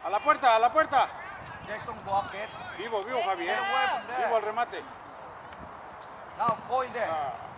A la puerta, a la puerta. Check don't block it. Vivo, vivo, Javier. Get away from there. Vivo al remate. Now go in there. Ah.